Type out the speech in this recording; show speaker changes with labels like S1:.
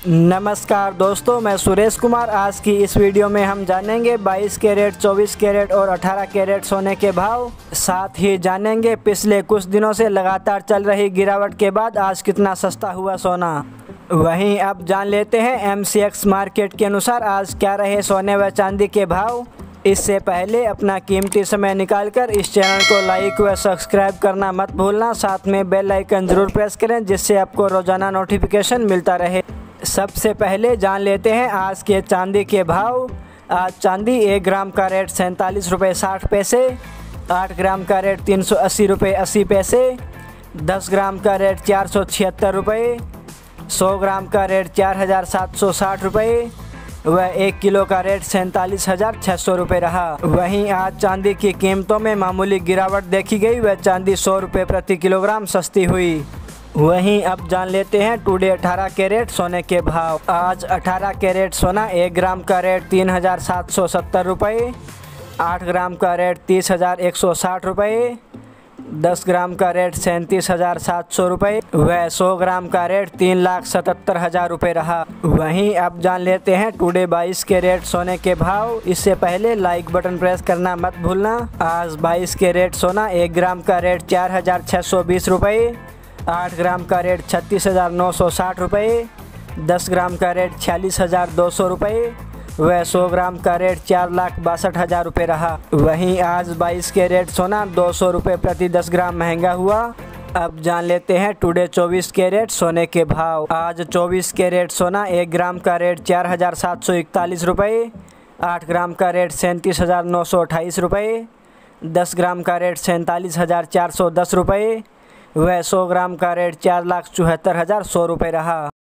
S1: नमस्कार दोस्तों, मैं सुरेश कुमार। आज की इस वीडियो में हम जानेंगे 22 कैरेट, 24 कैरेट और 18 कैरेट सोने के भाव। साथ ही जानेंगे पिछले कुछ दिनों से लगातार चल रही गिरावट के बाद आज कितना सस्ता हुआ सोना। वहीं अब जान लेते हैं MCX मार्केट के अनुसार आज क्या रहे सोने व चांदी के भाव। इससे पहले अपना कीमती समय निकालकर इस चैनल को लाइक व सब्सक्राइब करना मत भूलना। साथ में बेल आइकन जरूर प्रेस करें जिससे आपको रोजाना नोटिफिकेशन मिलता रहे। सबसे पहले जान लेते हैं आज के चांदी के भाव। आज चांदी 1 ग्राम का रेट 47 रुपये 60 पैसे, 8 ग्राम का रेट 380 रुपये 80 पैसे, 10 ग्राम का रेट 476 रुपये, 100 ग्राम का रेट 4760 रुपये व 1 किलो का रेट 47,600 रुपये रहा। वहीं आज चांदी की कीमतों में मामूली गिरावट देखी गई व चांदी 100 रुपये प्रति किलोग्राम सस्ती हुई। वहीं अब जान लेते हैं टुडे 18 कैरेट सोने के भाव। आज 18 कैरेट सोना 1 ग्राम का रेट 3,770 रुपये, 8 ग्राम का रेट 30,160 रुपये, 10 ग्राम का रेट 37,700 रुपये व 100 ग्राम का रेट 3,77,000 रुपये रहा। वहीं अब जान लेते हैं टुडे 22 कैरेट सोने के भाव। इससे पहले लाइक बटन प्रेस करना मत भूलना। आज 22 कैरेट सोना 1 ग्राम का रेट 4,620 रुपये, 8 ग्राम का रेट 36,960 रुपये, 10 ग्राम का रेट 46,200 रुपये व 100 ग्राम का रेट 4,62,000 रुपये रहा। वहीं आज 22 कैरेट सोना 200 रुपये प्रति 10 ग्राम महंगा हुआ। अब जान लेते हैं टुडे 24 कैरेट सोने के भाव। आज 24 कैरेट सोना 1 ग्राम का रेट 4,741 रुपये, 8 ग्राम का रेट 37,928 रुपये, 10 ग्राम का रेट 47,410 रुपये व 100 ग्राम का रेट 4,74,100 रुपये रहा।